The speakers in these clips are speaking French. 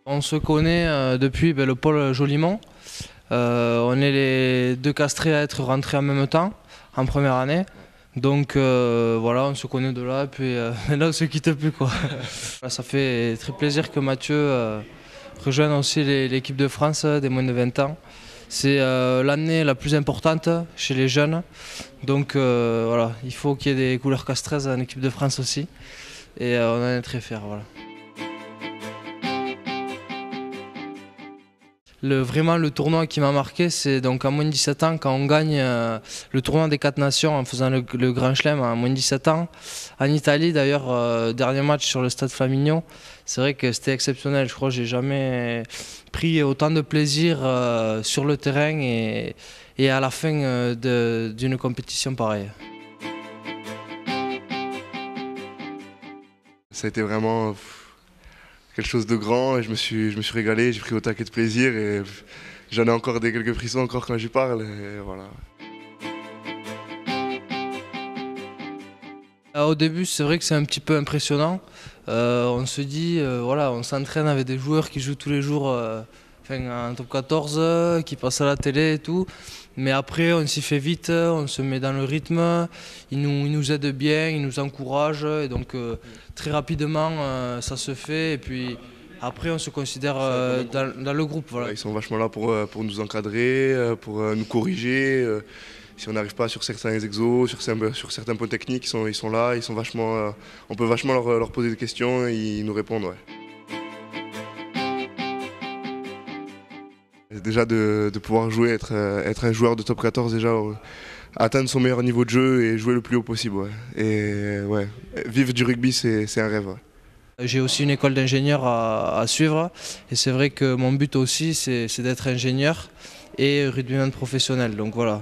On se connaît depuis le pôle Jolimont. On est les deux castrés à être rentrés en même temps, en première année. Donc voilà, on se connaît de là, et puis là on ne se quitte plus, quoi. Ça fait très plaisir que Mathieu rejoigne aussi l'équipe de France des moins de 20 ans. C'est l'année la plus importante chez les jeunes. Donc voilà, il faut qu'il y ait des couleurs castraises en équipe de France aussi. Et on en est très fiers. Voilà. Vraiment le tournoi qui m'a marqué, c'est donc en moins de 17 ans quand on gagne le tournoi des 4 nations en faisant le Grand Chelem en moins de 17 ans. En Italie d'ailleurs, dernier match sur le stade Flaminio, c'est vrai que c'était exceptionnel. Je crois que j'ai jamais pris autant de plaisir sur le terrain et à la fin d'une compétition pareille. Ça a été vraiment quelque chose de grand et je me suis régalé, j'ai pris au taquet de plaisir et j'en ai encore quelques frissons encore quand j'y parle. Et voilà. Au début, c'est vrai que c'est un petit peu impressionnant. On se dit, voilà, on s'entraîne avec des joueurs qui jouent tous les jours en top 14, qui passent à la télé et tout. Mais après, on s'y fait vite, on se met dans le rythme, ils nous aident bien, ils nous encouragent. Et donc, très rapidement, ça se fait. Et puis, après, on se considère dans le groupe. Voilà. Ils sont vachement là pour nous encadrer, pour nous corriger. Si on n'arrive pas sur certains exos, sur certains points techniques, ils sont là, ils sont vachement, on peut vachement leur poser des questions et ils nous répondent. Ouais. Déjà de pouvoir jouer, être un joueur de top 14 déjà, atteindre son meilleur niveau de jeu et jouer le plus haut possible. Ouais. Et ouais, vivre du rugby c'est un rêve. Ouais. J'ai aussi une école d'ingénieur à suivre et c'est vrai que mon but aussi c'est d'être ingénieur et rugbyman professionnel. Donc voilà.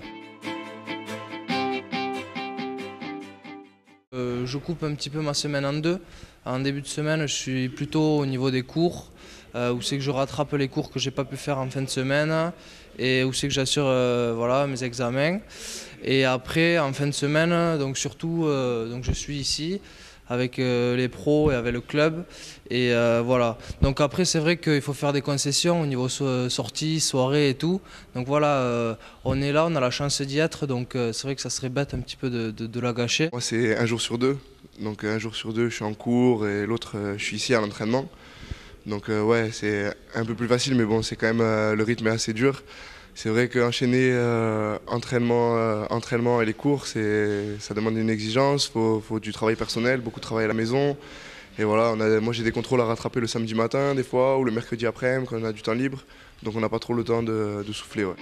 Je coupe un petit peu ma semaine en deux. En début de semaine, je suis plutôt au niveau des cours, où c'est que je rattrape les cours que je n'ai pas pu faire en fin de semaine et où c'est que j'assure voilà, mes examens. Et après, en fin de semaine, donc surtout, donc je suis ici avec les pros et avec le club. Et voilà. Donc après, c'est vrai qu'il faut faire des concessions au niveau sorties, soirées et tout. Donc voilà, on est là, on a la chance d'y être. Donc c'est vrai que ça serait bête un petit peu de la gâcher. Moi, c'est un jour sur deux. Donc un jour sur deux, je suis en cours et l'autre, je suis ici à l'entraînement. Donc ouais, c'est un peu plus facile, mais bon, c'est quand même le rythme est assez dur. C'est vrai qu'enchaîner entraînement et les cours, ça demande une exigence, faut du travail personnel, beaucoup de travail à la maison. Et voilà, moi j'ai des contrôles à rattraper le samedi matin des fois, ou le mercredi après-midi quand on a du temps libre. Donc on n'a pas trop le temps de souffler. Ouais.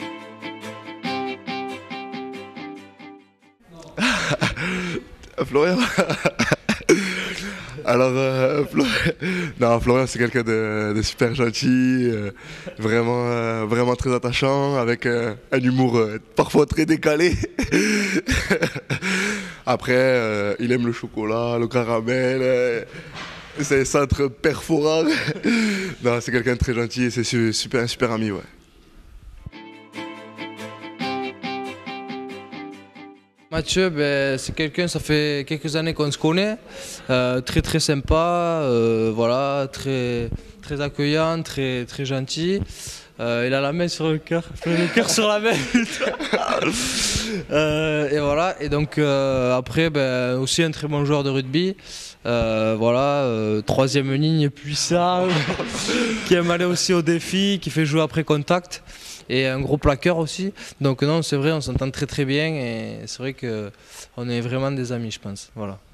Florian. Alors, Florian c'est quelqu'un de super gentil, vraiment très attachant, avec un humour parfois très décalé. Après, il aime le chocolat, le caramel, c'est centre perforant. Non, c'est quelqu'un de très gentil et c'est un super ami. Ouais. Mathieu, c'est quelqu'un, ça fait quelques années qu'on se connaît, très sympa, voilà, très accueillant, très gentil. Il a la main sur le cœur, le cœur sur la main. Et voilà, et donc après, aussi un très bon joueur de rugby. Voilà, troisième ligne puissant, qui aime aller aussi au défi, qui fait jouer après contact. Et un gros plaqueur aussi. Donc non, c'est vrai, on s'entend très bien et c'est vrai qu'on est vraiment des amis, je pense. Voilà.